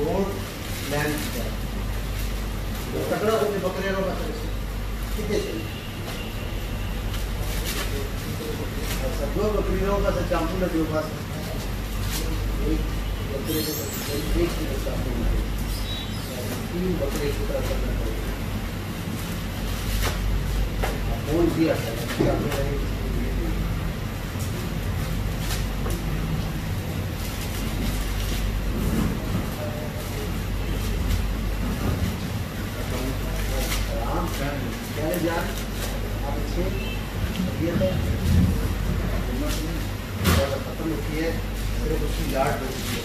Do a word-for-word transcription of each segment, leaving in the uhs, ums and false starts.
गोल land तगड़ा होने बकरे का कितने दो बकरियों का से चांपू लगे पास एक बकरे को एक किलो चांपू लगे तीन बकरे की तरह करना पड़ेगा बोल दिया था यार आप अच्छे तबीयत है खत्म होती है सिर्फ उसकी लाट होती है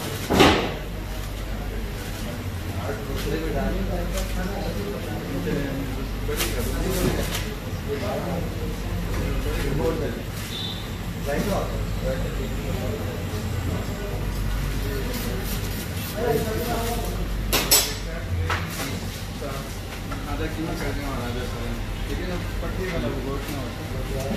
लाट दूसरे में डालने का खाना आधा किलो करने वाला है लेकिन अब पट्टी वाला वो गोश्त ना होता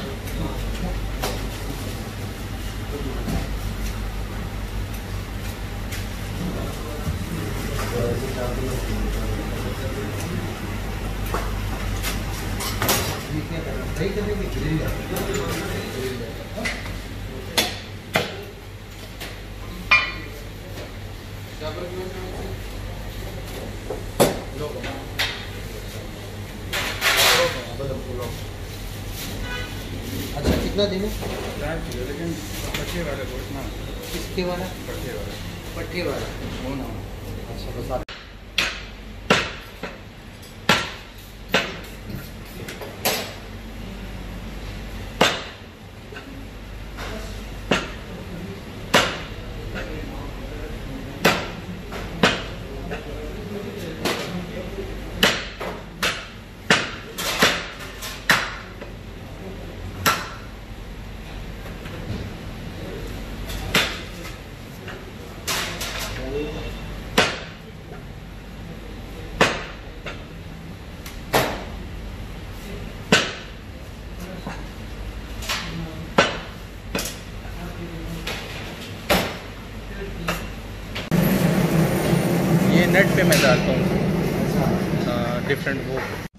अच्छा कितना दिन है? लेकिन पट्टे वाला गोश्त ना किसके वाला? पट्टे वाला पट्टे वाला वो ना अच्छा बता नेट पे मैं डालता हूँ डिफरेंट वो